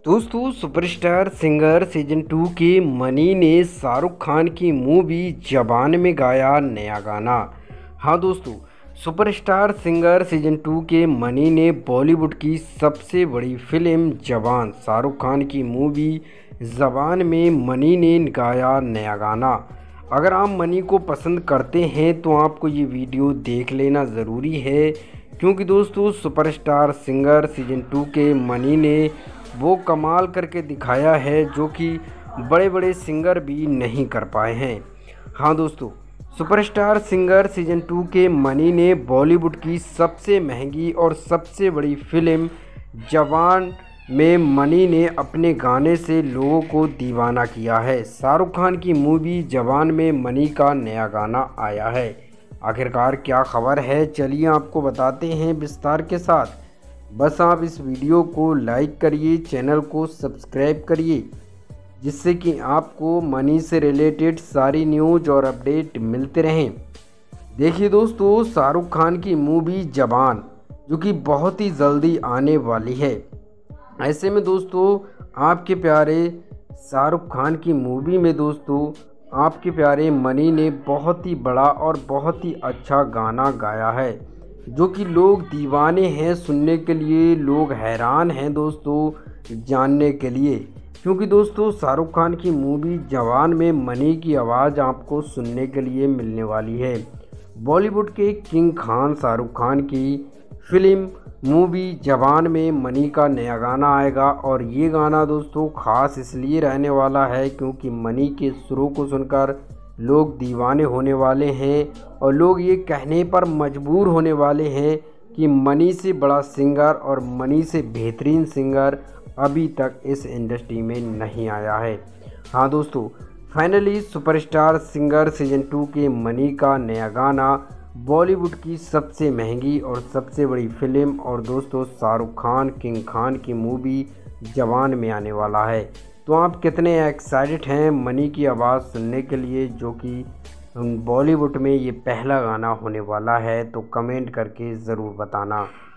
दोस्तों superstar singer season 2 के money ने शाहरुख खान की मूवी जवान में गाया नया गाना। हाँ दोस्तों, सुपरस्टार सिंगर सीजन 2 के मनी ने बॉलीवुड की सबसे बड़ी फिल्म जवान शाहरुख खान की मूवी जवान में मनी ने गाया नया गाना। अगर आप मनी को पसंद करते हैं तो आपको ये वीडियो देख लेना ज़रूरी है, क्योंकि दोस्तों सुपरस्टार सिंगर सीजन 2 के मनी ने वो कमाल करके दिखाया है जो कि बड़े बड़े सिंगर भी नहीं कर पाए हैं। हाँ दोस्तों, सुपरस्टार सिंगर सीजन 2 के मनी ने बॉलीवुड की सबसे महंगी और सबसे बड़ी फिल्म जवान में मनी ने अपने गाने से लोगों को दीवाना किया है। शाहरुख खान की मूवी जवान में मनी का नया गाना आया है। आखिरकार क्या खबर है, चलिए आपको बताते हैं विस्तार के साथ। बस आप इस वीडियो को लाइक करिए, चैनल को सब्सक्राइब करिए, जिससे कि आपको मनी से रिलेटेड सारी न्यूज़ और अपडेट मिलते रहें। देखिए दोस्तों, शाहरुख खान की मूवी जवान जो कि बहुत ही जल्दी आने वाली है। ऐसे में दोस्तों आपके प्यारे शाहरुख खान की मूवी में दोस्तों आपके प्यारे मनी ने बहुत ही बड़ा और बहुत ही अच्छा गाना गाया है, जो कि लोग दीवाने हैं सुनने के लिए, लोग हैरान हैं दोस्तों जानने के लिए। क्योंकि दोस्तों शाहरुख खान की मूवी जवान में मनी की आवाज़ आपको सुनने के लिए मिलने वाली है। बॉलीवुड के किंग खान शाहरुख खान की फिल्म मूवी जवान में मनी का नया गाना आएगा, और ये गाना दोस्तों ख़ास इसलिए रहने वाला है क्योंकि मनी के सुरों को सुनकर लोग दीवाने होने वाले हैं, और लोग ये कहने पर मजबूर होने वाले हैं कि मनी से बड़ा सिंगर और मनी से बेहतरीन सिंगर अभी तक इस इंडस्ट्री में नहीं आया है। हाँ दोस्तों, फाइनली सुपरस्टार सिंगर सीजन 2 के मनी का नया गाना बॉलीवुड की सबसे महंगी और सबसे बड़ी फिल्म और दोस्तों शाहरुख खान किंग खान की मूवी जवान में आने वाला है। तो आप कितने एक्साइटेड हैं मनी की आवाज़ सुनने के लिए, जो कि बॉलीवुड में ये पहला गाना होने वाला है? तो कमेंट करके ज़रूर बताना।